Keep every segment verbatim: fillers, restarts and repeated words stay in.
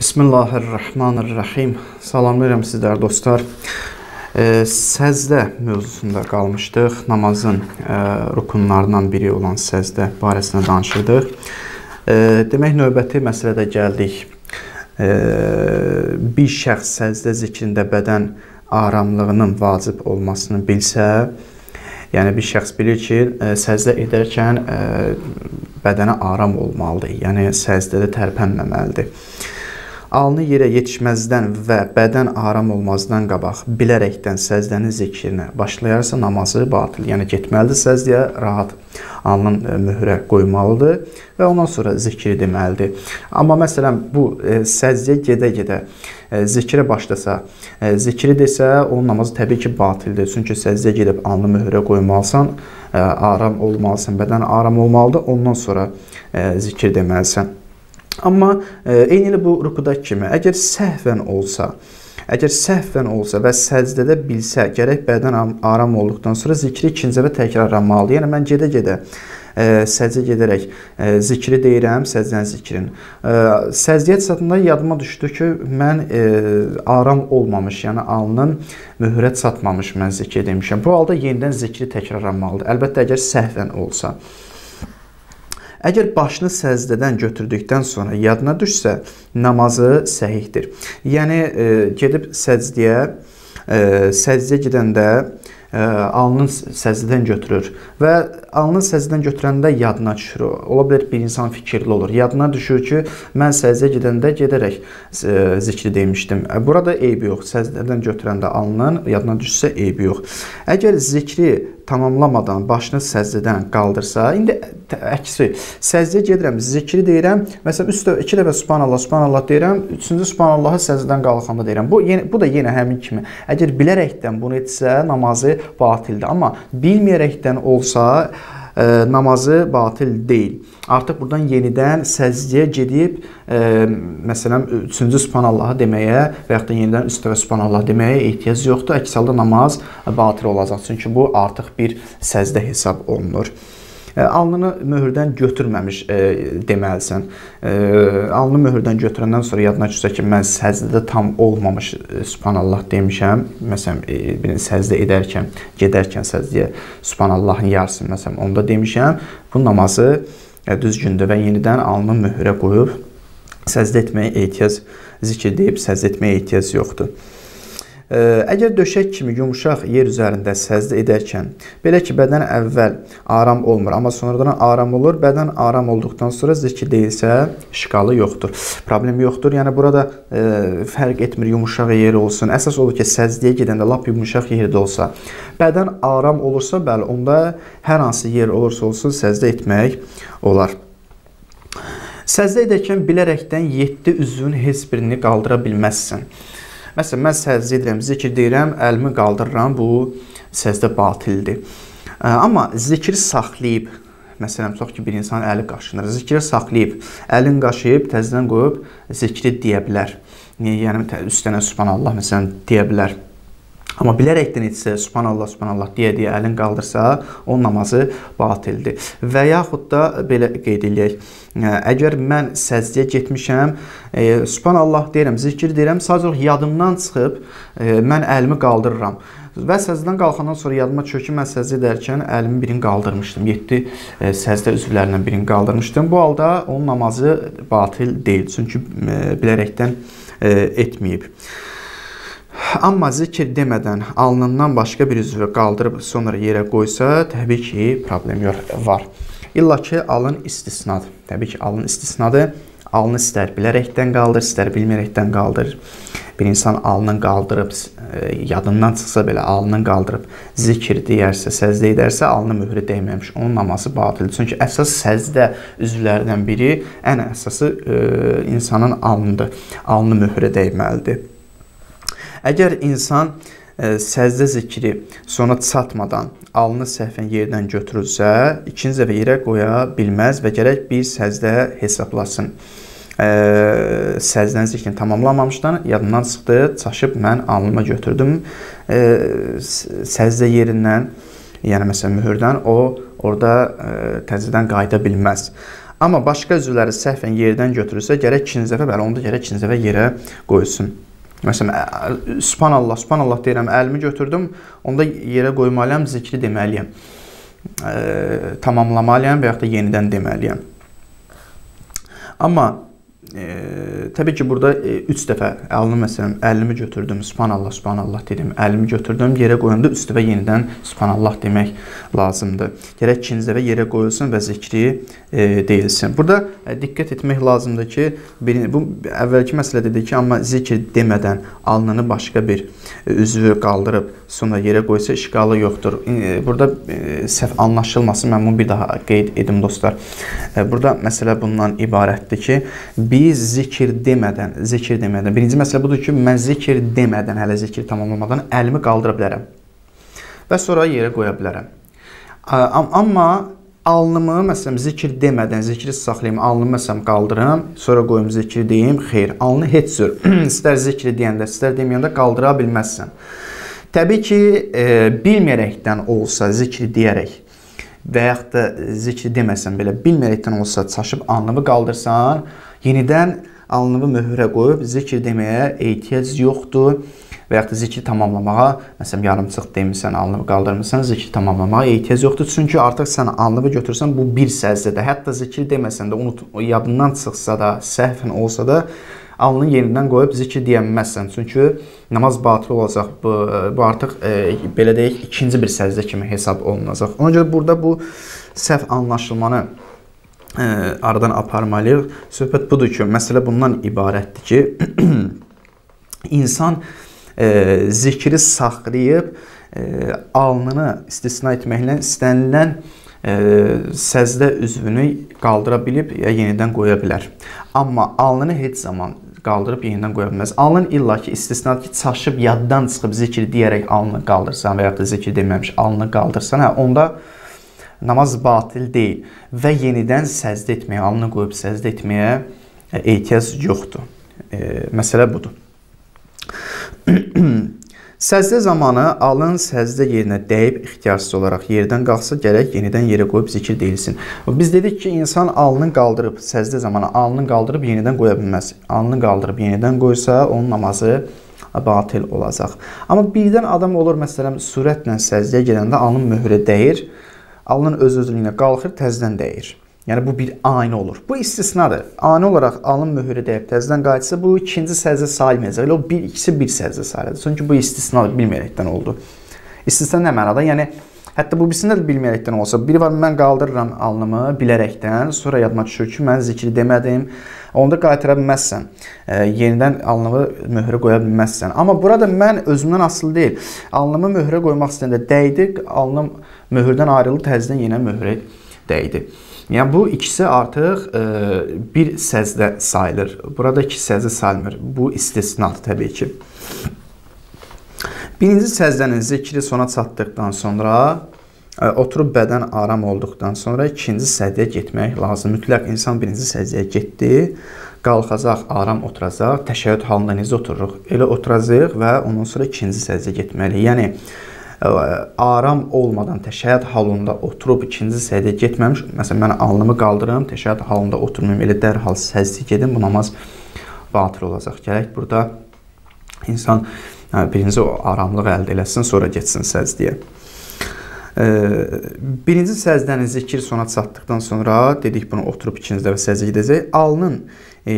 Bismillahirrahmanirrahim. Salamlayıram sizlər dostlar. E, Səzdə mövzusunda qalmışdıq. Namazın e, rukunlarından biri olan səzdə barəsində danışırdıq. E, demək, növbəti məsələdə gəldik. E, bir şəxs səzdə zikrində bədən aramlığının vacib olmasını bilsə, yəni bir şəxs bilir ki, e, səzdə edərkən e, bədənə aram olmalıdır. Yəni səzdədə tərpənməməlidir. Alnı yerə yetişməzdən və bədən aram olmazdan qabaq bilərəkdən səzdənin zikrinə başlayarsa namazı batıl. Yəni getməlidir səzdəyə, rahat alnın möhrə qoymalıdır və ondan sonra zikri deməlidir. Amma məsələn bu e, səzdəyə gedə-gedə e, zikrə başlasa, e, zikri desə onun namazı təbii ki batildir. Çünki səzdəyə gedib alnı möhrə qoymalısan, e, aram olmalısan, bədən aram olmalıdır, ondan sonra e, zikri deməlisən. Amma e, eynilə bu rükudakı kimi, əgər səhvən olsa, əgər səhvən olsa və səcdədə bilsə, gərək bədən aram olduqdan sonra zikri ikinci və təkrarlanmalıdır. Yəni mən gedə-gedə e, səcdə gedərək e, zikri deyirəm, səcdənin zikrin. E, səcdəyə çatanda yadıma düşdü ki, mən e, aram olmamış, yəni alnın möhrə çatmamış mən zikri demişəm. Bu halda yenidən zikri təkrarlanmalıdır. Əlbəttə, əgər səhvən olsa. Əgər başını səzdədən götürdükdən sonra yadına düşsə, namazı səhihdir. Yəni, e, gedib səcdəyə, e, səcdəyə gedəndə e, alnın səzdədən götürür və alnın səzdədən götürəndə yadına düşür. Ola bilər bir insan fikirli olur. Yadına düşür ki, mən səzdəyə gedəndə gedərək e, zikri demişdim. E, burada eybi yox. Səzdədən götürəndə alnın yadına düşsə eybi yox. Əgər zikri tamamlamadan başını səzdədən qaldırsa, indi əksi, səzdəyə gedirəm, zikri deyirəm, məsələn, üstə iki dəfə subhanallah, subhanallah deyirəm, üçüncü subhanallahı səzdədən qalxanda deyirəm. Bu, yeni, bu da yenə həmin kimi. Əgər bilərəkdən bunu etsə, namazı batildir. Amma bilməyərəkdən olsa, e, namazı batil deyil. Artıq buradan yenidən səzdəyə gedib, e, məsələn, üçüncü subhanallahı deməyə və yaxud da yenidən üç dəfə subhanallah deməyə ehtiyac yoxdur. Əks halda namaz batil olacaq. Çünki bu artıq bir səzdə hesab olunur. E, alnını möhürdən götürməmiş e, deməlisən. E, alnını möhürdən götürəndən sonra yadına düşsə ki, mən səzdədə tam olmamış e, subhanallah demişəm. Məsələn, e, səzdə edərkən, gedərkən səzdəyə subhanallahın yarısını məsələn onda demişəm. Bu namazı e, düzgündür və yenidən alnını möhrə qoyub səzdə etməyə ehtiyac, zikr deyib səzdə etməyə ehtiyac yoxdur. Əgər döşək kimi yumuşaq yer üzərində səzdə edərkən, belə ki, bədən əvvəl aram olmur, amma sonradan aram olur, bədən aram olduqdan sonra zikr deyilsə, işqalı yoxdur, problem yoxdur. Yəni, burada e, fərq etmir, yumuşaq yer olsun. Əsas olur ki, səzdəyə gedəndə lap yumuşaq yerdə olsa, bədən aram olursa, bəli, onda hər hansı yer olursa olsun, səzdə etmək olar. Səzdə edərkən bilərəkdən yeddi üzvün heç birini qaldıra bilməzsən. Məsələn, mən səzdə edirəm, zikr deyirəm, əlimi qaldırıram, bu səzdə batildir. Amma zikri saxlayıb, məsələn, çox ki, bir insan əli qaşınır, zikri saxlayıb, əlin qaşıyıb, təzədən qoyub, zikri deyə bilər. Yəni, üstənə subhanallah, məsələn, deyə bilər. Amma bilərəkdən etsə, subhanallah, subhanallah deyə-deyə əlin qaldırsa, onun namazı batildir. Və yaxud da belə qeyd edək, əgər mən səzdəyə getmişəm, e, subhanallah deyirəm, zikir deyirəm, sadəcə yadımdan çıxıb, e, mən əlimi qaldırıram. Və səzdədən qalxandan sonra yadıma düşür ki, mən səzdə edərkən əlimi birini qaldırmışdım, yeddi e, səzdə üzvlərindən birini qaldırmışdım. Bu halda onun namazı batil deyil, çünki e, bilərəkdən e, etməyib. Amma zikr demədən alnından başqa bir üzvü qaldırıb sonra yerə qoysa, təbii ki, problem var. İlla ki, alın istisnadır. Təbii ki, alın istisnadır. Alnı istər bilərəkdən qaldır, istər bilməyərəkdən qaldır. Bir insan alnını qaldırıb, e, yadından çıxsa belə alnını qaldırıb zikr deyərsə, səzdə edərsə, alnı möhrə dəyməmiş. Onun namazı batildir. Çünki əsas səzdə üzvlərdən biri, ən əsası e, insanın alnıdır. Alnı möhrə dəyməlidir. Əgər insan e, səzdə zikri sona çatmadan alnı səhvən yerdən götürülsə, ikinci dəfə yerə qoya bilməz və gərək bir səzdə hesablasın. E, səzdənin zikrini tamamlamamışdan yadından çıxdı, çaşıb mən alnıma götürdüm. E, səzdə yerindən, yəni məsələn mühürdən o orada e, təzədən qayıda bilməz. Amma başqa üzvləri səhvən yerdən götürürsə, gərək ikinci dəfə, bəli, onu da gərək ikinci dəfə yerə qoysun. Məsələn, subhanallah, subhanallah deyirəm, əlimi götürdüm, onda yerə qoymalıyam, zikri deməliyəm, e, tamamlamalıyam və yaxud da yenidən deməliyəm. Amma e, təbii ki, burada e, üç dəfə əlimi, məsələn, əlimi götürdüm, subhanallah, subhanallah dedim, əlimi götürdüm, yerə qoyanda üç dəfə yenidən subhanallah demək lazımdır. Gərək ikinci dəfə yerə qoyulsun və zikri e, deyilsin. Burada e, diqqət etmək lazımdır ki, bir, bu əvvəlki məsələ dedik ki, amma zikr demədən alnını başqa bir e, üzvü qaldırıb sonra yerə qoysa işqalı yoxdur. E, burada e, səhv anlaşılmasın, mən bunu bir daha qeyd edim dostlar. E, burada məsələ bundan ibarətdir ki, biz zikir demədən, zikir demədən, birinci məsələ budur ki, mən zikir demədən, hələ zikir tamamlamadan əlimi qaldıra bilərəm və sonra yerə qoya bilərəm. Amma alnımı, məsələn, zikir demədən, zikri saxlayayım, alnımı məsələn qaldırım, sonra qoyum zikri deyim, xeyr, alnı heç cür, istər zikri deyəndə, istər deməyəndə qaldıra bilməzsən. Təbii ki, e, bilməyərəkdən olsa, zikri deyərək və yaxud da zikri deməsən belə, bilməyərəkdən olsa çaşıb alnımı qaldırsan, yenidən alnını möhrə qoyub zikr deməyə ehtiyac yoxdur və yaxud da zikri tamamlamağa, məsələn, yarımçıq demirsən, alnını qaldırmırsan, zikri tamamlamağa ehtiyac yoxdur. Çünki artıq sən alnını götürsən, bu bir səzdədir. Hətta zikri deməsən də, unut, yadından çıxsa da, səhvən olsa da, alnını yenidən qoyub zikri deyəməzsən. Çünki namaz batıl olacaq. Bu, bu artıq, e, belə deyək, ikinci bir səzdə kimi hesab olunacaq. Ona görə burada bu səhv anlaşılmanı E, aradan aparmalıyıq. Söhbət budur ki, məsələ bundan ibarətdir ki, insan e, zikri saxlayıb e, alnını istisna etməklə istənilən e, səzdə üzvünü qaldıra bilib ya yenidən qoya bilər. Amma alnını heç zaman qaldırıb yenidən qoya bilməz. Alnın illa ki istisnadır ki, çaşıb yaddan çıxıb zikri deyərək alnını qaldırsan və yaxud da zikri deməmiş alnını qaldırsan, hə, onda namaz batil deyil və yenidən səzdə etməyə, alnını qoyub səzdə etməyə ehtiyac yoxdur. E, məsələ budur. Səzdə zamanı alın səzdə yerinə dəyib ixtiyarsız olaraq yerdən qalxsa, gərək yenidən yerə qoyub zikir deyilsin. Biz dedik ki, insan alnını qaldırıb, səzdə zamanı alnını qaldırıb yenidən qoya bilməz. Alnını qaldırıb yenidən qoysa, onun namazı batil olacaq. Amma birdən adam olur, məsələn, sürətlə səzdəyə gedəndə alnın möhrə dəyir, alnın öz-özlüyünə qalxır, təzdən dəyir. Yəni, bu bir ani olur. Bu istisnadır. Ani olaraq alın möhrə dəyib təzdən qayıtsa, bu ikinci səzdə sayılmayacaq. Elə o bir, ikisi bir səzdə sayılacaq. Çünki bu istisnadır, bilməyərəkdən oldu. İstisna nə mənada? Yəni, hətta bu birisində də bilməyərəkdən olsa, biri var, mən qaldırıram alnımı bilərəkdən, sonra yadıma düşür ki, mən zikri demədim, onda qaytıra bilməzsən, e, yenidən alnımı möhrə qoya bilməzsən. Amma burada mən özümdən asılı deyil. Alnımı möhrə qoymaq istəyəndə dəydi, alnım möhürdən ayrılıb, təzdən yenə möhrə dəydi. Yəni, bu ikisi artıq e, bir səzdə sayılır. Burada iki səzdə sayılmır. Bu istisnadır təbii ki. Birinci səzdənin zikri sona çatdıqdan sonra, e, oturub bədən aram olduqdan sonra ikinci səzdəyə getmək lazım. Mütləq insan birinci səzdəyə getdi, qalxacaq, aram oturacaq, təşəyyüd halında necə otururuq? Elə oturacaq və ondan sonra ikinci səzdəyə getməli. Yəni, aram olmadan təşəyyüd halında oturub ikinci səzdəyə getməmiş, məsələn, mən alnımı qaldırım, təşəyyüd halında oturmayım, elə dərhal səzdəyə gedim, bu namaz batıl olacaq. Gərək burada insan birinci o aramlıq əldə eləsin, sonra getsin səzdəyə. Birinci səzdənin zikir sona çatdıqdan sonra, dedik bunu oturub ikinci dəfə səzdəyə gedəcək, alnın e,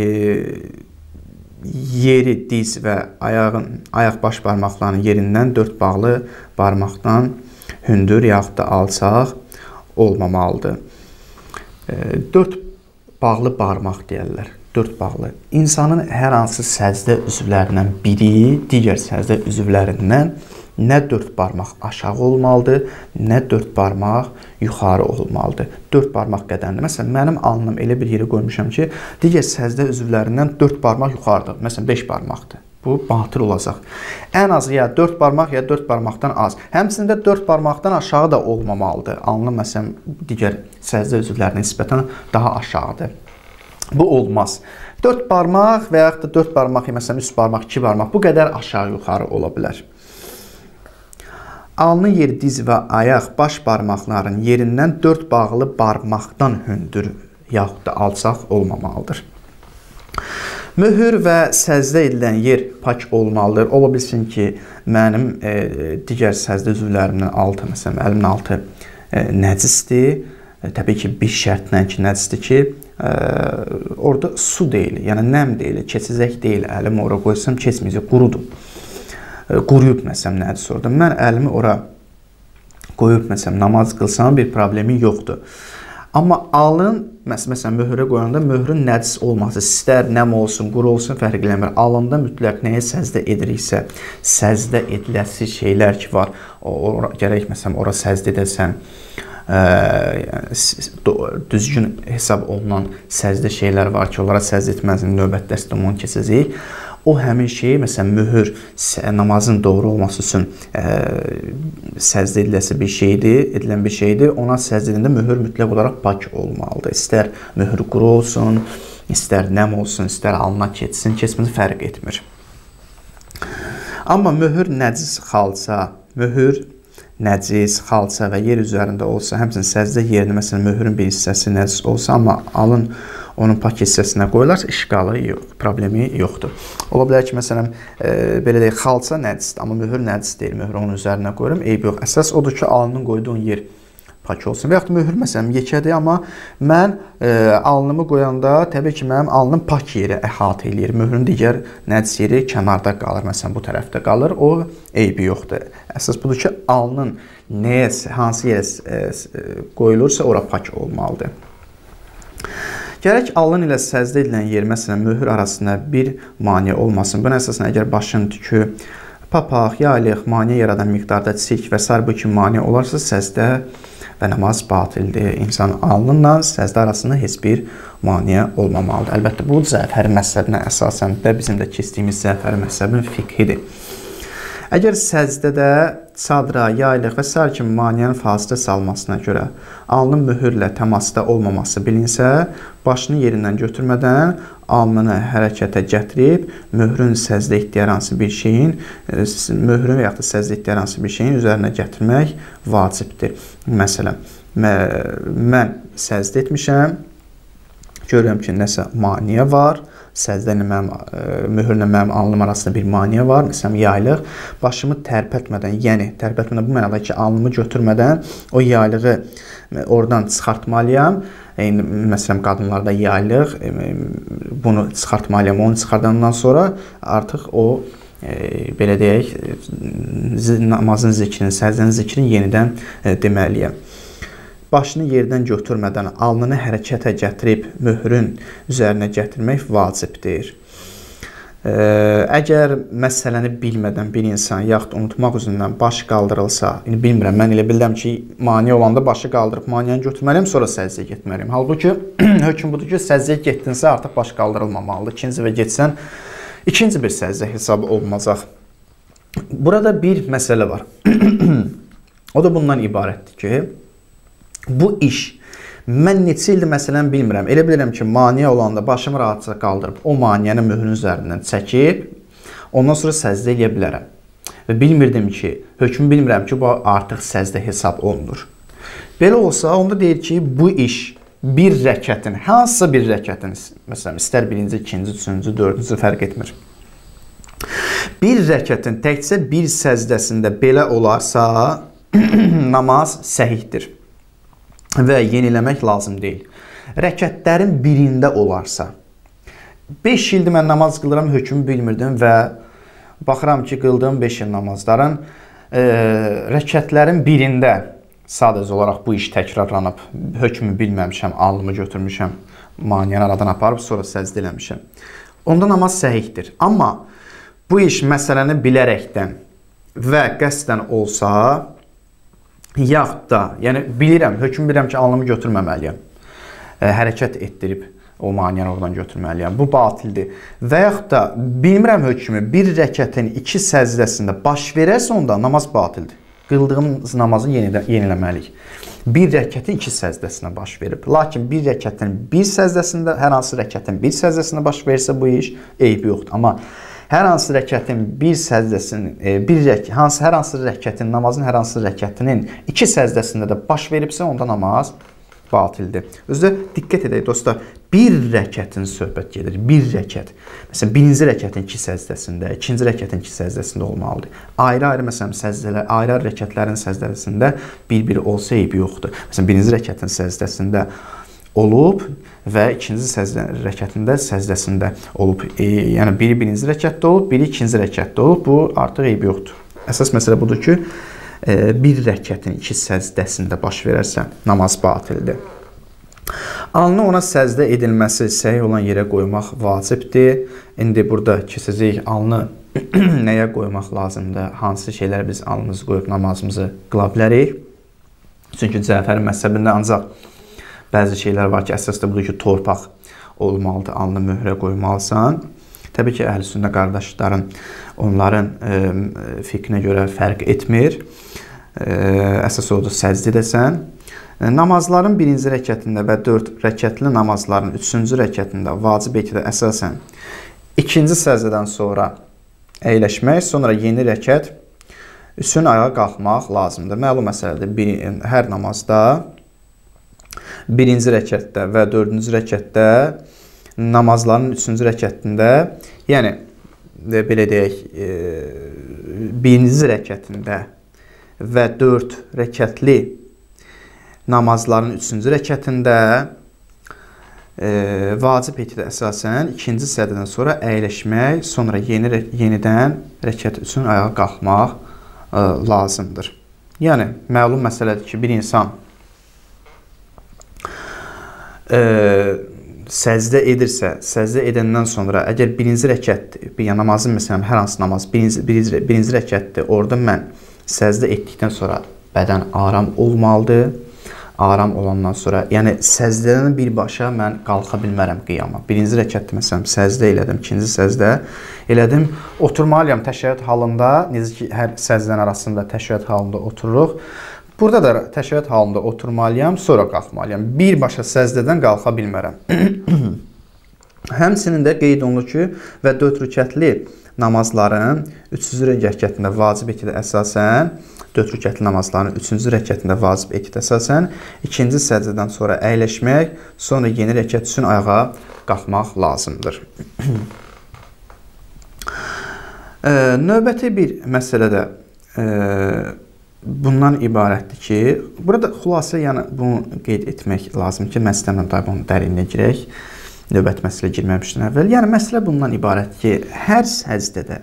yeri, diz və ayağın, ayaq baş barmaqlarının yerindən dörd bağlı barmaqdan hündür yaxud da alçaq olmamalıdır. E, dörd bağlı barmaq deyərlər. Dörd bağlı. İnsanın hər hansı səzdə üzvlərindən biri digər səzdə üzvlərindən nə dörd barmaq aşağı olmalıdır, nə dörd barmaq yuxarı olmalıdır. Dörd barmaq qədərində. Məsələn, mənim alnım elə bir yerə qoymuşam ki, digər səzdə üzvlərindən dörd barmaq yuxarıdır. Məsələn, beş barmaqdır. Bu batıl olacaq. Ən azı ya dörd barmaq ya dörd barmaqdan az. Həmçində dörd barmaqdan aşağı da olmamalıdır. Alnım, məsələn, digər səzdə üzvlərinə nisbətən daha aşağıdır. Bu olmaz. dörd barmaq və yaxud da dörd barmaq, məsələn, üç barmaq, iki barmaq, bu qədər aşağı-yuxarı ola bilər. Alnın yeri, diz və ayaq, baş barmaqların yerindən dörd bağlı barmaqdan hündür yaxud da alçaq olmamalıdır. Möhür və səzdə edilən yer pak olmalıdır. Ola bilsin ki, mənim e, digər səzdə üzvlərimdən altı, məsələn, əlimin altı e, nəcisdir. E, təbii ki, bir şərtlə ki, nəcisdir ki, e, orada su deyil, yəni nəm deyil, keçəcək deyil. Əlimi ora qoysam keçməyəcək, qurudur. E, quruyub, məsələn, nəcis orada. Mən əlimi ora qoyub, məsələn, namaz qılsam bir problemi yoxdur. Amma alın, məsələn, möhürə qoyanda möhürün nəcis olması, istər nəm olsun, quru olsun, fərq eləmir. Alında mütləq nəyə səzdə ediriksə, səzdə ediləsi şeylər ki var, o, gərək, məsələn, ora səzdə edəsən, ə, düzgün hesab olunan səzdə şeylər var ki, onlara səzdə etməzin növbət dərsdə onu keçəcəyik. O həmin şeyi, məsələn, möhür namazın doğru olması üçün ə, səzdə ediləsi bir şeydir, edilən bir şeydir. Ona səzdə edəndə möhür mütləq olaraq pak olmalıdır. İstər möhür quru olsun, istər nəm olsun, istər alına keçsin, keçməsi fərq etmir. Amma möhür nəcis xalça, möhür nəcis, xalça və yer üzərində olsa, həmçinin səzdə yerinə, məsələn, möhürün bir hissəsi nəcis olsa, amma alın onun pak hissəsinə qoyularsa, işqalı yox, problemi yoxdur. Ola bilər ki, məsələn, e, belə deyək, xalça nəcisdir, amma möhür nəcis deyil, möhür onun üzərinə qoyurum, eyb yox. Əsas odur ki, alnının qoyduğun yer pak olsun. Və yaxud möhür, məsələn, yekədir, amma mən e, alnımı qoyanda, təbii ki, mənim alnım pak yeri əhatə eləyir. Möhürün digər nəcis yeri kənarda qalır, məsələn, bu tərəfdə qalır, o eybi yoxdur. Əsas budur ki, alnın nəyə, hansı yerə e, qoyulursa, ora pak olmalıdır. Gərək alın ilə səzdə edilən yer, məsələn, möhür arasında bir maneə olmasın. Buna əsasən, əgər başın tükü, papaq, yaylıq, maneə yaradan miqdarda sirk və sair bu kimi maneə olarsa, səzdə və namaz batildir. İnsan alınla səzdə arasında heç bir maneə olmamalıdır. Əlbəttə, bu Zəfəri məzhəbinə əsasən də bizim də keçdiyimiz Zəfəri məzhəbinin fiqhidir. Əgər səzdədə sadra, yaylıq və sair kimi maneənin fasilə salmasına görə alnın möhürlə təmasda olmaması bilinsə, başını yerindən götürmədən alnını hərəkətə gətirib, möhrün səzdə etdiyi hansı bir şeyin, möhrün və yaxud da səzdə etdiyi hansı bir şeyin üzərinə gətirmək vacibdir. Məsələn, mən səzdə etmişəm, görürəm ki, nəsə maneə var, səzdə ilə mənim, möhürlə mənim alnım arasında bir maneə var, məsələn, yaylıq, başımı tərpətmədən, yəni tərpətmədən bu mənada ki, alnımı götürmədən o yaylığı oradan çıxartmalıyam. Yəni, məsələn, qadınlarda yaylıq, bunu çıxartmalıyam, onu çıxardandan sonra artıq o, e, belə deyək, namazın zikrini, səzdənin zikrini yenidən e, deməliyəm. Başını yerdən götürmədən alnını hərəkətə gətirib möhürün üzərinə gətirmək vacibdir. Əgər məsələni bilmədən bir insan yaxud unutmaq üzündən baş qaldırılsa, bilmirəm, mən elə bilirəm ki, maneə olanda başı qaldırıb maneəni götürməliyəm, sonra səzdiyə getməliyəm. Halbuki, hökm budur ki, səzdiyə getdinsə artıq baş qaldırılmamalıdır. İkinci və getsən, ikinci bir səzdiyə hesabı olmayacaq. Burada bir məsələ var. O da bundan ibarətdir ki, bu iş, mən neçə ildir məsələn bilmirəm. Elə bilirəm ki, maneə olanda başımı rahatca qaldırıb, o maneəni möhrün üzərindən çəkib, ondan sonra səzdə eləyə bilərəm. Və bilmirdim ki, hökmü bilmirəm ki, bu artıq səzdə hesab olunur. Belə olsa, onda deyir ki, bu iş bir rəkətin, hansısa bir rəkətin, məsələn, istər birinci, ikinci, üçüncü, dördüncü fərq etmir. Bir rəkətin təkcə bir səzdəsində belə olarsa, namaz səhihdir. Və yeniləmək lazım deyil. Rəkətlərin birində olarsa, beş ildir mən namaz qılıram, hökmü bilmirdim və baxıram ki, qıldığım beş il namazların e, rəkətlərin birində sadəcə olaraq bu iş təkrarlanıb, hökmü bilməmişəm, alnımı götürmüşəm, maneəni aradan aparıb, sonra səzdə eləmişəm. Onda namaz səhihdir. Amma bu iş məsələni bilərəkdən və qəsdən olsa, yaxud da, yəni bilirəm, hökm bilirəm ki, alnımı götürməməliyəm, e, hərəkət etdirib o maneəni oradan götürməliyəm, bu batildir. Və yaxud da bilmirəm hökmü, bir rəkətin iki səzdəsində baş verərsə onda namaz batildir. Qıldığımız namazı yeniləməliyik. Bir rəkətin iki səzdəsinə baş verib. Lakin bir rəkətin bir səzdəsində, hər hansı rəkətin bir səzdəsində baş verirsə bu iş eybi yoxdur. Amma hər hansı rəkətin bir səzdəsinin, bir rək, hansı, hər hansı rəkətin, namazın hər hansı rəkətinin iki səzdəsində də baş veribsə, onda namaz batildir. Özdə diqqət edək dostlar, bir rəkətin söhbət gedir, bir rəkət. Məsələn, birinci rəkətin iki səzdəsində, ikinci rəkətin iki səzdəsində olmalıdır. Ayrı-ayrı məsələn səzdələr, ayrı-ayrı rəkətlərin səzdəsində bir-biri olsa eybi yoxdur. Məsələn, birinci rəkətin səzdəsində olub və ikinci səzdə, rəkətində səzdəsində olub. E, yəni biri birinci rəkətdə olub, biri ikinci rəkətdə olub. Bu artıq eybi yoxdur. Əsas məsələ budur ki, e, bir rəkətin iki səzdəsində baş verərsə namaz batildir. Alnı ona səzdə edilməsi səhih olan yerə qoymaq vacibdir. İndi burada keçəcəyik alnı nəyə qoymaq lazımdır, hansı şeylər biz alnımızı qoyub namazımızı qıla bilərik. Çünki Cəfərin məzhəbində ancaq bəzi şeylər var ki, əsas da budur ki, torpaq olmalıdır, alnı möhrə qoymalısan. Təbii ki, əhl-i-sünnə qardaşların, onların e, fikrinə görə fərq etmir. E, əsas odur səcdə edəsən. Namazların birinci rəkətində və dörd rəkətli namazların üçüncü rəkətində vacib etidə əsasən ikinci səzdədən sonra əyləşmək, sonra yeni rəkət üçün ayağa qalxmaq lazımdır. Məlum məsələdir, bir, hər namazda birinci rəkətdə və dördüncü rəkətdə namazların üçüncü rəkətində, yəni belə deyək, birinci rəkətində və dörd rəkətli namazların üçüncü rəkətində e, vacib etidə əsasən ikinci sərdədən sonra əyləşmək, sonra yeni, yenidən rəkət üçün ayağa qalxmaq e, lazımdır. Yəni, məlum məsələdir ki, bir insan e, səzdə edirsə, səzdə edəndən sonra əgər birinci rəkətdir, bir namazın məsələn, hər hansı namaz birinci, birinci, birinci rəkətdir, orada mən səzdə etdikdən sonra bədən aram olmalıdır. Aram olandan sonra, yəni səzdədən birbaşa mən qalxa bilmərəm qiyama. Birinci rəkətdə məsələn səzdə elədim, ikinci səzdə elədim. Oturmalıyam təşəhhüd halında, necə ki hər səzdənin arasında təşəhhüd halında otururuq. Burada da təşəhhüd halında oturmalıyam, sonra qalxmalıyam. Birbaşa səzdədən qalxa bilmərəm. Həmçinin də qeyd olunur ki, və dörd rükətli namazların üçüncü rəkətində vacib etidə əsasən dörd rükətli namazların üçüncü rəkətində vacib etidə əsasən ikinci səzdədən sonra əyləşmək, sonra yeni rəkət üçün ayağa qalxmaq lazımdır. e, növbəti bir məsələ də e, bundan ibarətdir ki, burada xülasə yəni bunu qeyd etmək lazım ki, mən istəmirəm da bunu dərinlə girək. Növbəti məsələ girməmişdən əvvəl. Yəni, məsələ bundan ibarət ki, hər səzdədə,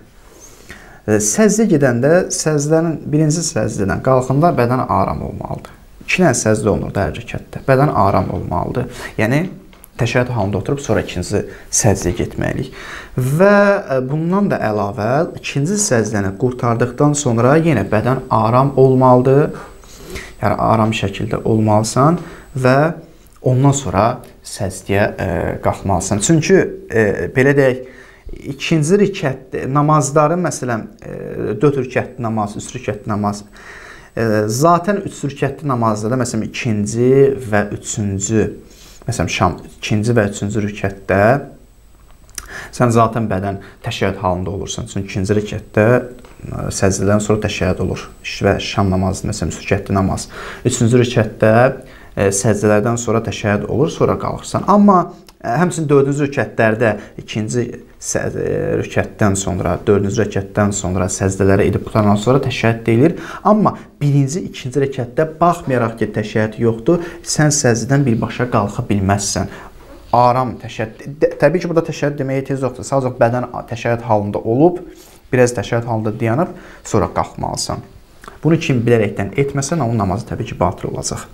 səzdə gedəndə, səzdənin, birinci səzdədən qalxında bədən aram olmalıdır. İki dənə səzdə olunur da hər rəkətdə. Bədən aram olmalıdır. Yəni, təşəhhüd halında oturub, sonra ikinci səzdəyə getməliyik. Və bundan da əlavə, ikinci səzdəni qurtardıqdan sonra yenə bədən aram olmalıdır. Yəni, aram şəkildə olmalısan və ondan sonra səzdəyə e, qalxmalısan. Çünki e, belə deyək, ikinci rükət namazları, məsələn, e, dörd rükətli namaz, üç rükətli namaz, e, zaten üç rükətli namazda da, məsələn, ikinci və üçüncü, məsələn, şam, ikinci və üçüncü rükətdə sən zaten bədən təşəhhüd halında olursan. Çünki ikinci rükətdə səzdədən sonra təşəhhüd olur və şam namazı, məsələn, üç rükətli namaz. Üçüncü rükətdə səzdələrdən sonra təşəhhüd olur, sonra qalxırsan. Amma həmçinin dördüncü rükətlərdə ikinci rükətdən sonra, dördüncü rükətdən sonra səzdələrə edib qutarandan sonra təşəhhüd deyilir. Amma birinci, ikinci rükətdə baxmayaraq ki, təşəhhüd yoxdur, sən səzdədən birbaşa qalxa bilməzsən. Aram təşəhhüd. Təbii ki, burada təşəhhüd deməyə ehtiyac yoxdur. Sadəcə bədən təşəhhüd halında olub, biraz təşəhhüd halında dayanıb, sonra qalxmalısan. Bunu kim bilərəkdən etməsən, onun namazı təbii ki, batıl olacaq.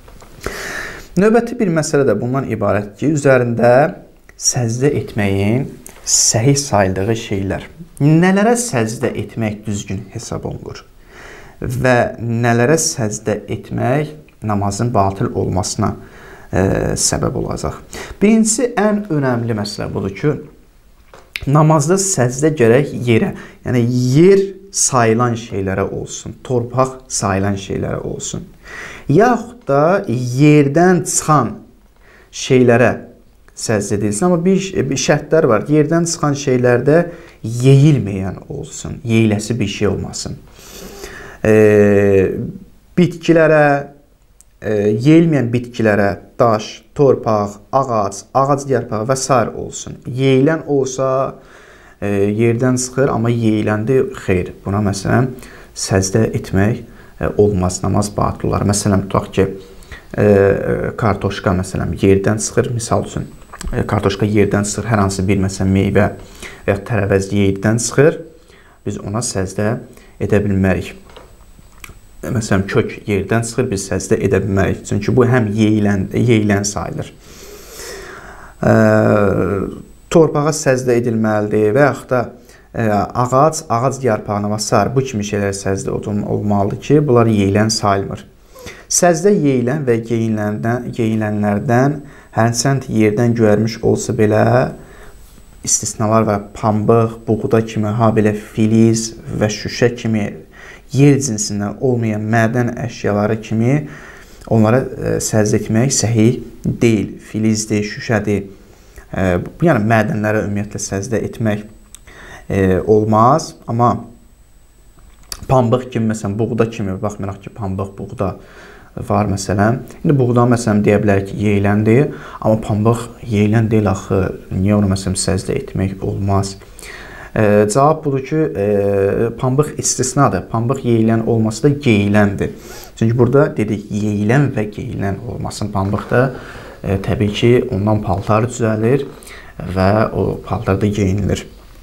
Növbəti bir məsələ də bundan ibarət ki, üzərində səzdə etməyin səhih sayıldığı şeylər. Nələrə səzdə etmək düzgün hesab olunur və nələrə səzdə etmək namazın batıl olmasına e, səbəb olacaq. Birincisi, ən önəmli məsələ budur ki, namazda səzdə gərək yerə, yəni yer sayılan şeylərə olsun, torpaq sayılan şeylərə olsun. Yaxud da yerdən çıxan şeylərə səzdə edilsin. Amma bir, bir şərtlər var. Yerdən çıxan şeylərdə yeyilməyən olsun, yeyiləsi bir şey olmasın. E, bitkilərə, e, yeyilməyən bitkilərə daş, torpaq, ağac, ağac yarpağı və s. olsun. Yeyilən olsa e, yerdən çıxır, amma yeyiləndə xeyr. Buna məsələn səzdə etmək e, olmaz, namaz batıl olar. Məsələn, tutaq ki, e, kartoşka məsələn yerdən çıxır, misal üçün e, kartoşka yerdən çıxır, hər hansı bir məsələn meyvə və ya tərəvəz yerdən çıxır, biz ona səzdə edə bilmərik. Məsələn, kök yerdən çıxır, biz səzdə edə bilmərik. Çünki bu həm yeyilən, yeyilən sayılır. E, torpağa səzdə edilməlidir və yaxud da e, ağac, ağac yarpağına və s. bu kimi şeylər səzdə olmalıdır ki, bunlar yeyilən sayılmır. Səzdə yeyilən və yeyilənlərdən hərsənd yerdən göyərmiş olsa belə istisnalar və pambıq, buğda kimi, ha belə filiz və şüşə kimi yer cinsindən olmayan mədən əşyaları kimi onlara e, səzdə etmək səhih deyil. Filizdir, şüşədir. E, yəni mədənlərə ümumiyyətlə səzdə etmək e, olmaz. Amma pambıq kimi, məsələn, buğda kimi, baxmayaraq ki, pambıq, buğda var məsələn. İndi buğda məsələn deyə bilərik ki, yeyiləndir. Amma pambıq yeyilən deyil axı. Niyə onu məsələn səzdə etmək olmaz? E, cavab budur ki, e, pambıq istisnadır. Pambıq yeyilən olması da geyiləndir. Çünki burada dedik, yeyilən və geyilən olmasın. Pambıq da e, təbii ki, ondan paltar düzəlir və o paltarda geyinilir.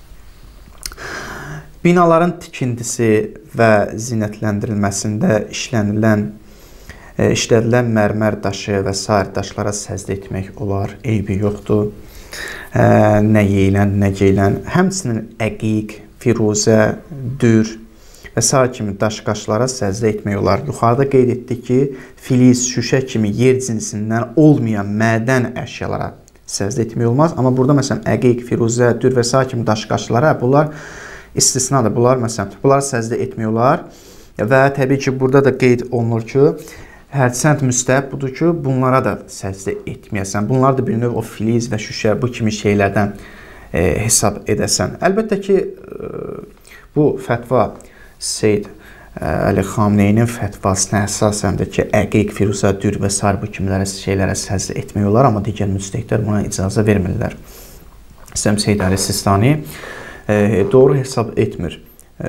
Binaların tikintisi və zinətləndirilməsində işlənilən, e, işlədilən mərmər daşı və sair daşlara səzdə etmək olar, eybi yoxdur. Ə, nə yeyilən, nə geyilən, həmçinin əqiq, firuzə, dür və s. kimi daş-qaşlara səzdə etmək olar. Yuxarıda qeyd etdik ki, filiz, şüşə kimi yer cinsindən olmayan mədən əşyalara səzdə etmək olmaz. Amma burada məsələn əqiq, firuzə, dür və s. kimi daş-qaşlara bunlar istisnadır. Bunlar məsələn, bunlar səzdə etmək olar və təbii ki, burada da qeyd olunur ki, hərçənd müstəhəb budur ki, bunlara da səzdə etməyəsən. Bunlar da bir növ o filiz və şüşə, bu kimi şeylərdən e, hesab edəsən. Əlbəttə ki, e, bu fətva Seyyid Əli Xamneyinin fətvasına əsasəndir ki, əqiq, firuzə, dür və s. bu kimilərə şeylərə səzdə etmək olar, amma digər müstəhidlər buna icazə vermirlər. Seyyid Əli Sistani e, doğru hesab etmir.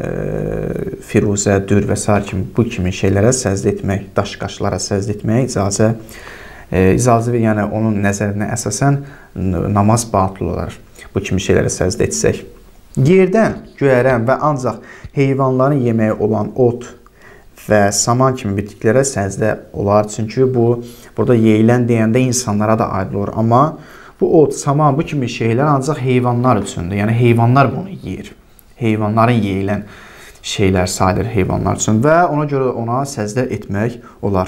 Firuzə, dür və s. kimi bu kimi şeylərə səzdə etmək, daş-qaşlara səzdə etmək icazə, e, icazə və yəni onun nəzərinə əsasən namaz batıl olar. Bu kimi şeylərə səzdə etsək. Yerdən göyərən və ancaq heyvanların yeməyi olan ot və saman kimi bitkilərə səzdə olar. Çünki bu, burada yeyilən deyəndə insanlara da aid olur. Amma bu ot, saman, bu kimi şeylər ancaq heyvanlar üçündür. Yəni heyvanlar bunu yeyir. Heyvanların yeyilən şeylər sayılır heyvanlar üçün və ona görə ona səzdə etmək olar.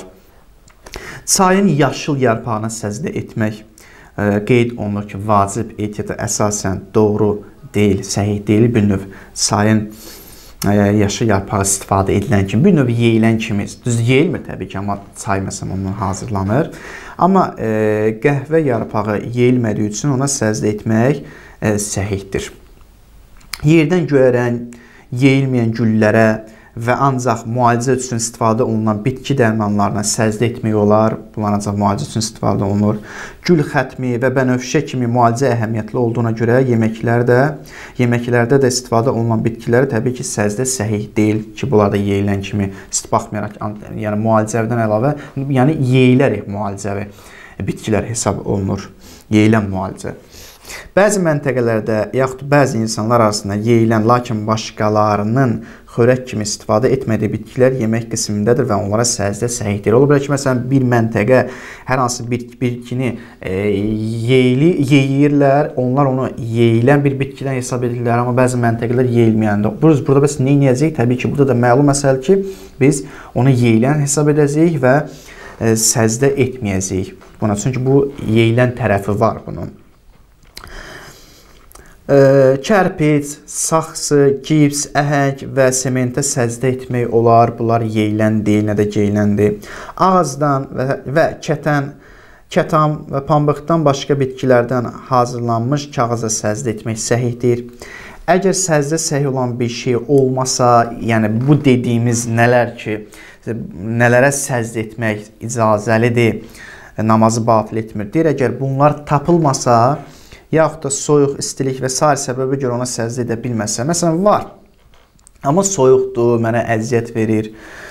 Çayın yaşıl yarpağına səzdə etmək e, qeyd olunur ki, vacib, ehtiyata əsasən doğru deyil, səhih deyil. Bir növ çayın e, yaşıl yarpağı istifadə edilən kimi, bir növ yeyilən kimi, düz yeyilmir təbii ki, amma çay məsələn ondan hazırlanır. Amma e, qəhvə yarpağı yeyilmədiyi üçün ona səzdə etmək e, səhihdir. Yerdən göyərən, yeyilməyən güllərə və ancaq müalicə üçün istifadə olunan bitki dərmanlarına səzdə etmək olar. Bunlar ancaq müalicə üçün istifadə olunur. Gül xətmi və bənövşə kimi müalicə əhəmiyyətli olduğuna görə yeməklərdə, yeməklərdə də istifadə olunan bitkiləri təbii ki, səzdə səhih deyil ki, bunlar da yeyilən kimi baxmayaraq, yəni müalicəvdən əlavə, yəni yeyilərək müalicəvi bitkilər hesab olunur. Yeyilən müalicə. Bəzi məntəqələrdə, yaxud bəzi insanlar arasında yeyilən, lakin başqalarının xörək kimi istifadə etmədiyi bitkilər yemək qismindədir və onlara səzdə səhihdir. Ola bilər ki, məsələn, bir məntəqə hər hansı bir bitkini e, yeyili, yeyirlər, onlar onu yeyilən bir bitkidən hesab edirlər, amma bəzi məntəqələr yeyilməyəndə. Burada bəs nə edəcəyik? Təbii ki, burada da məlum məsələ ki, biz onu yeyilən hesab edəcəyik və e, səzdə etməyəcəyik buna. Çünki bu yeyilən tərəfi var bunun. Kərpic, saxsı, gips, əhəng və sementə səzdə etmək olar. Bunlar yeyilən deyil, nə də geyiləndir. Ağızdan və, və kətən, kətan və pambıqdan başqa bitkilərdən hazırlanmış kağıza səzdə etmək səhihdir. Əgər səzdə səhih olan bir şey olmasa, yəni bu dediyimiz nələr ki, nələrə səzd etmək icazəlidir, namazı batil etmir. Deyir, əgər bunlar tapılmasa, yaxud da soyuq, istilik və sair səbəbə görə ona səzd edə bilməsə, məsələn, var, amma soyuqdur, mənə əziyyət verir,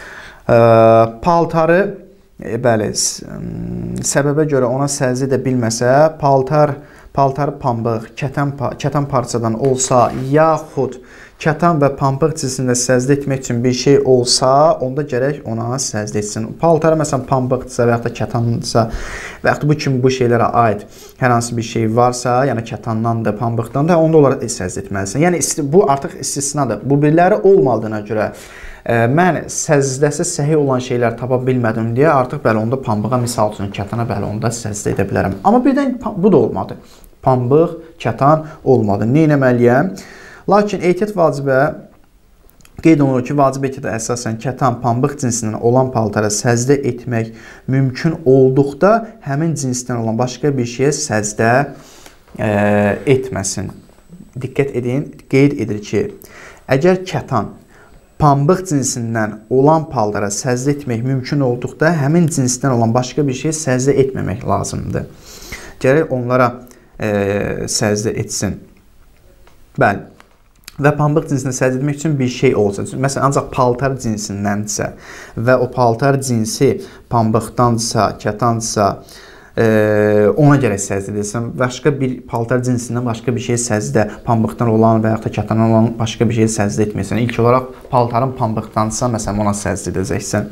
paltarı, bəli, səbəbə görə ona səzd edə bilməsə, paltar, paltarı pambıq, kətan, kətan parçadan olsa, yaxud kətan və pambıq cinsində səzd etmək üçün bir şey olsa, onda gərək ona səzd etsin. Paltarı məsələn pambıqdırsa və yaxud da kətandırsa və yaxud da bu kimi bu şeylərə aid hər hansı bir şey varsa, yəni kətandan da, pambıqdan da, onda onlara səzd etməlisən. Yəni bu artıq istisnadır. Bu biriləri olmadığına görə e, mən səzdəsi səhih olan şeylər tapa bilmədim deyə artıq bəli onda pambığa misal üçün kətana bəli onda səzd edə bilərəm. Amma birdən bu da olmadı. Pambıq, kətan olmadı. Nə etməliyəm? Lakin ehtiyat vacibə qeyd olunur ki, vacib ehtiyata əsasən kətan, pambıq cinsindən olan paltara səzdə etmək mümkün olduqda həmin cinsdən olan başqa bir şeyə səzdə e, etməsin. Diqqət edin, qeyd edir ki, əgər kətan, pambıq cinsindən olan paltara səzdə etmək mümkün olduqda həmin cinsdən olan başqa bir şeyə səzdə etməmək lazımdır. Gərək onlara e, səzdə etsin. Bəli. Və pambıq cinsinə səzd etmək üçün bir şey olsa, məsələn, ancaq paltar cinsindəndirsə və o paltar cinsi pambıqdansa, kətansa, e, ona görə səzd edilsin. Başqa bir paltar cinsindən başqa bir şey səzdə, pambıqdan olan və yaxud da kətandan olan başqa bir şey səzd etməyəsən. İlk olaraq paltarın pambıqdansa, məsələn, ona səzd edəcəksən.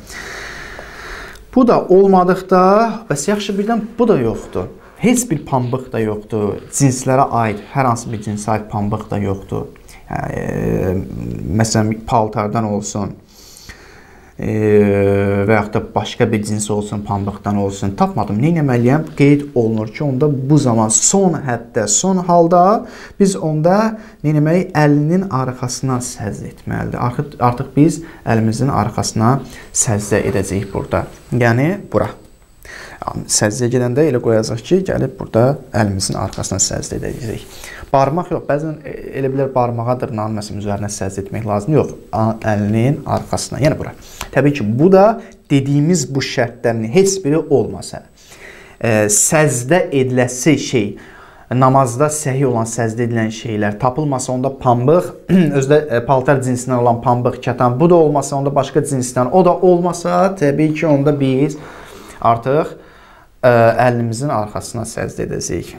Bu da olmadıqda, bəs yaxşı birdən bu da yoxdur. Heç bir pambıq da yoxdur. Cinslərə aid, hər hansı bir cinsə aid pambıq da yoxdur. E, məsələn, paltardan olsun e, və yaxud da başqa bir cins olsun, pambıqdan olsun, tapmadım. Nə etməliyəm? Qeyd olunur ki, onda bu zaman son həddə, son halda biz onda nə etməliyik? Əlinin arxasına səzd etməlidir. Artıq, artıq biz əlimizin arxasına səzdə edəcəyik burada. Yəni, bura. Səzdiyə gedəndə elə qoyacaq ki, gəlib burada əlimizin arxasına səzd edəcək. Barmaq yox, bəzən elə bilər barmağa dırnağın məsələn üzərinə səzd etmək lazım. Yox, əlinin arxasına, yəni bura. Təbii ki, bu da dediyimiz bu şərtlərin heç biri olmasa, e, səzdə ediləsi şey, namazda səhih olan səzdə edilən şeylər tapılmasa, onda pambıq, özdə e, paltar cinsindən olan pambıq, kətan, bu da olmasa, onda başqa cinsdən, o da olmasa, təbii ki, onda biz artıq ə, əlimizin arxasına səzd edəcəyik.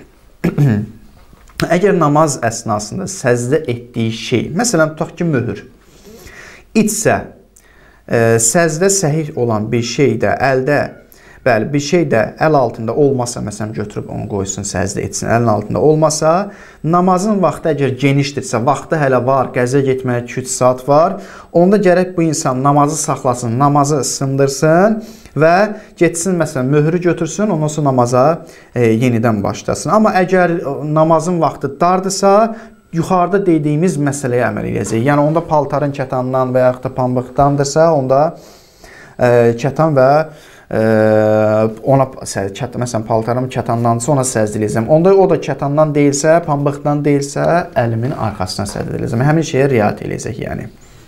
Əgər namaz əsnasında səzdə etdiyi şey, məsələn, tutaq ki, möhür, içsə, ə, səzdə səhih olan bir şey də əldə, bəli, bir şey də əl altında olmasa, məsələn, götürüb onu qoysun, səzdə etsin, əlin altında olmasa, namazın vaxtı əgər genişdirsə, vaxtı hələ var, qəzə getməyə iki üç saat var, onda gərək bu insan namazı saxlasın, namazı sındırsın və getsin, məsələn, möhrü götürsün, ondan sonra namaza e, yenidən başlasın. Amma əgər namazın vaxtı dardırsa, yuxarıda dediyimiz məsələyə əməl edəcək. Yəni, onda paltarın kətandan və yaxud da pambıqdandırsa, onda e, kətan və e, ona, kət, məsələn, paltarım kətandansa ona səzd edəcəm. Onda o da kətandan deyilsə, pambıqdan deyilsə, əlimin arxasına səzd edəcəm. Həmin şeyə riayət edəcək, yəni.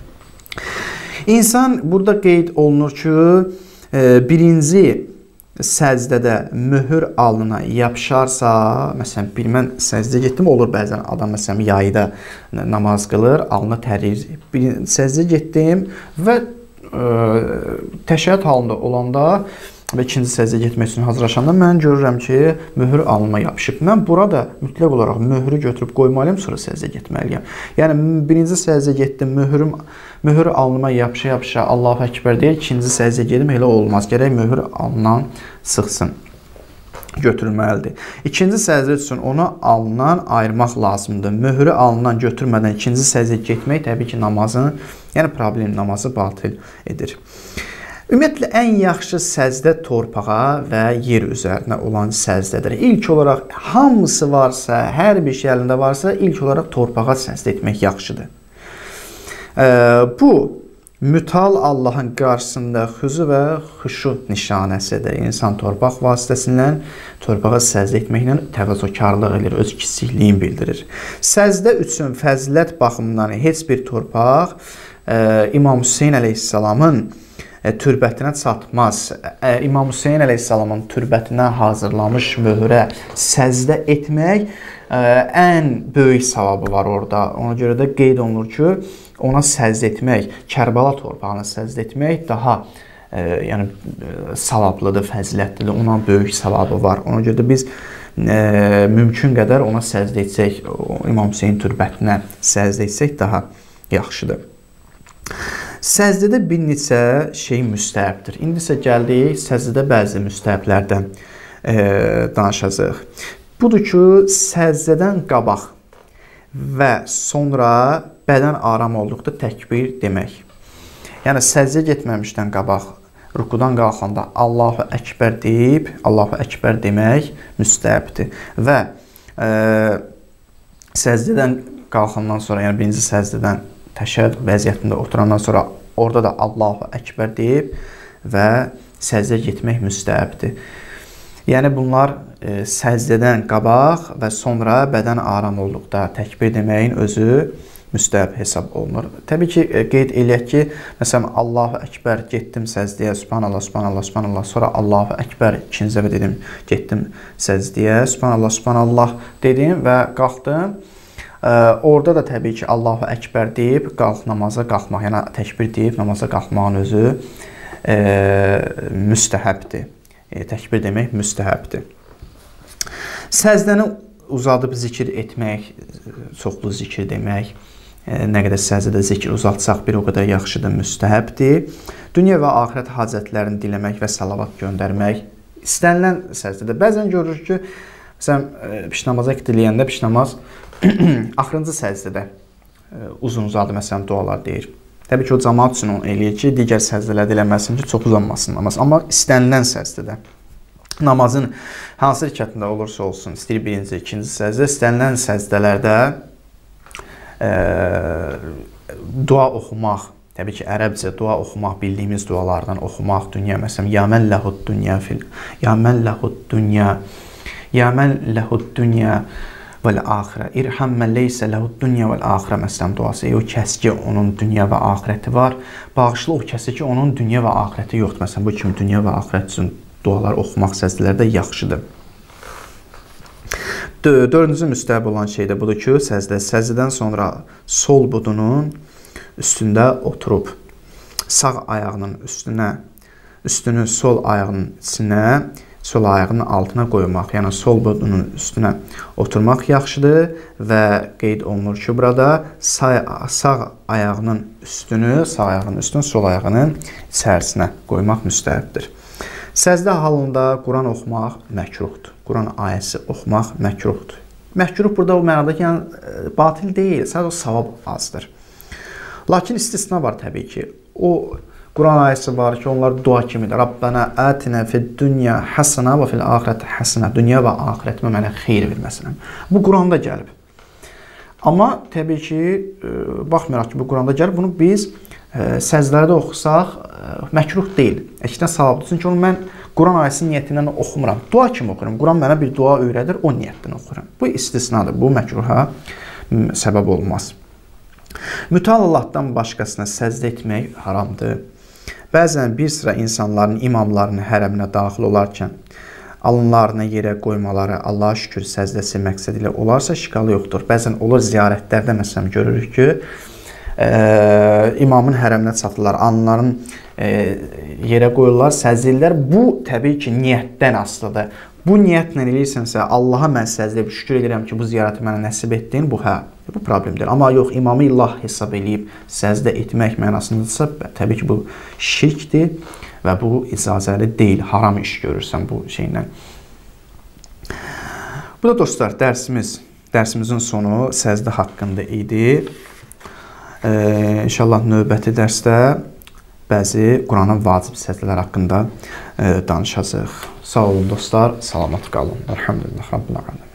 İnsan, burada qeyd olunur ki, birinci səzdədə möhür alnına yapışarsa, məsələn, bir mən səzdə getdim, olur bəzən adam, məsələn, yayda namaz qılır, alnına tərir. Səzdə getdim və ə, təşəhhüd halında olanda və ikinci səzdə getmək üçün hazırlaşanda mən görürəm ki, möhür alnıma yapışıb. Mən burada mütləq olaraq möhrü götürüb qoymalıyım, sonra səzdə getməliyəm. Yəni, birinci səzdə getdim, möhürüm Möhür alnıma yapışa-yapışa Allahu Əkbər deyir, ikinci səzdə gedim, elə olmaz. Gərək möhür alnından sıxsın, götürülməlidir. İkinci səzdə üçün onu alnından ayırmaq lazımdır. Möhürü alnından götürmədən ikinci səzdə getmək təbii ki, namazın, yəni problem namazı batil edir. Ümumiyyətlə, ən yaxşı səzdə torpağa və yer üzərinə olan səzdədir. İlk olaraq, hamısı varsa, hər bir şey əlində varsa, ilk olaraq torpağa səzdə etmək yaxşıdır. Bu, Mütal Allahın qarşısında xüzu və xuşu nişanəsidir. İnsan torpaq vasitəsindən, torpağa səzdə etməklə təvazökarlıq edir, öz kiçikliyini bildirir. Səzdə üçün fəzilət baxımından heç bir torpaq e, İmam Hüseyin əleyhissalamın e, türbətinə çatmaz. E, İmam Hüseyin əleyhissalamın türbətinə hazırlamış möhrə səzdə etmək e, ən böyük savabı var orada. Ona görə də qeyd olunur ki, ona səzd etmək, Kərbəla torpağına səzd etmək daha e, yəni, e, savablıdır, fəzilətlidir, ona böyük savabı var. Ona görə də biz e, mümkün qədər ona səzd etsək, İmam Hüseyin türbətinə səzd etsək daha yaxşıdır. Səzdədə bir neçə şey müstəhəbdir. İndi isə gəldik, səzdədə bəzi müstəhəblərdən e, danışacaq. Budur ki, səzdədən qabaq və sonra bədən aram olduqda təkbir demək. Yəni, səzdə getməmişdən qabaq, rukudan qalxanda Allahu Əkbər deyib, Allahu Əkbər demək müstəhəbdir. Və e, səzdədən qalxandan sonra, yəni birinci səzdədən təşəhhüd vəziyyətində oturandan sonra orada da Allahu Əkbər deyib və səzdə getmək müstəhəbdir. Yəni, bunlar e, səzdədən qabaq və sonra bədən aram olduqda təkbir deməyin özü müstəhəb hesab olunur. Təbii ki, qeyd eləyək ki, məsələn, Allahu Əkbər getdim səzdəyə, Subhanallah, Subhanallah, Subhanallah, sonra Allahu Əkbər ikinci dəfə dedim, getdim səzdəyə, Subhanallah, Subhanallah dedim və qalxdım. E, orada da təbii ki, Allahu Əkbər deyib, qalx namaza qalxmaq, yəni təkbir deyib namaza qalxmağın özü e, müstəhəbdir. E, təkbir demək müstəhəbdir. Səzdəni uzadıb zikir etmək, çoxlu zikir demək, nə qədər səzdədə zikir uzaltsaq bir o qədər yaxşıdır, müstəhəbdir. Dünya və axirət hacətlərini diləmək və salavat göndərmək istənilən səzdədə. Bəzən görürük ki, məsələn, pişnamaza diləyəndə pişnamaz axırıncı səzdədə uzun uzadı, məsələn, dualar deyir. Təbii ki, o cəmaat üçün onu eləyir ki, digər səzdələr diləməsin ki, çox uzanmasın namaz. Amma istənilən səzdədə, namazın hansı rəkətində olursa olsun, istəyir birinci, ikinci səzdə, istənilən səzdələrdə e, dua oxumaq, təbii ki, ərəbcə dua oxumaq, bildiyimiz dualardan oxumaq, dünya, məsələn, ya mən ləhud dünya fil, ya mən ləhud dünya, ya mən ləhud dünya vəl-axirə, irham mən leysə ləhud dünya vəl-axirə, məsələn, duası. E, o kəs ki, onun dünya və axirəti var, bağışlı o kəsi ki, onun dünya və axirəti yoxdur. Məsələn, bu kimi dünya və axirət üçün dualar oxumaq səzdələrdə yaxşıdır. Dördüncü müstəhəb olan şey də budur ki, səzdə, səzdədən sonra sol budunun üstündə oturub, sağ ayağının üstünə, üstünü sol ayağının içinə, sol ayağının altına qoymaq, yəni sol budunun üstünə oturmaq yaxşıdır və qeyd olunur ki, burada sağ, sağ ayağının üstünü, sağ ayağının üstünü sol ayağının içərisinə qoymaq müstəhəbdir. Səzdə halında Quran oxumaq məkruhdur. Quran ayəsi oxumaq məkruhdur. Məkruh burada o mənada ki, yəni, batil deyil, sadəcə o savab azdır. Lakin istisna var təbii ki. O Quran ayəsi var ki, onlar dua kimidir. Rabbana atina fid-dunya hasana və fil-axirati hasana. Dünya və axirətimə mənə xeyir ver, məsələn. Bu Quranda gəlib. Amma təbii ki, baxmayaraq ki, bu Quranda gəlib, bunu biz səzdələrdə oxusaq məkruh deyil. Əksinə savabdır. Çünki onu mən Quran ayəsinin niyyətindən oxumuram. Dua kimi oxuram. Quran mənə bir dua öyrədir, o niyyətdən oxuram. Bu istisnadır. Bu məkruha səbəb olmaz. Mütəal Allahdan başqasına səzdə etmək haramdır. Bəzən bir sıra insanların imamlarının hərəminə daxil olarkən alınlarını yerə qoymaları Allaha şükür səzdəsi məqsədi ilə olarsa şikalı yoxdur. Bəzən olur ziyarətlərdə məsələn görürük ki, e, imamın hərəminə çatırlar, alınların e, yerə qoyurlar, səzdirlər. Bu təbii ki, niyyətdən asılıdır. Bu niyyətlə eləyirsənsə, Allaha mən səzdirib şükür edirəm ki, bu ziyarəti mənə nəsib etdin, bu hə, bu problemdir. Amma yox, imamı illah hesab eləyib səzdə etmək mənasındırsa, təbii ki, bu şirkdir və bu icazəli deyil, haram iş görürsən bu şeylə. Bu da dostlar, dərsimiz, dərsimizin sonu səzdə haqqında idi. Ee, İnşallah növbəti dərsdə bəzi Quranın vacib səzdələr haqqında e, danışacaq. Sağ olun dostlar, salamat qalın. Elhamdülillah, Rabbil alemin.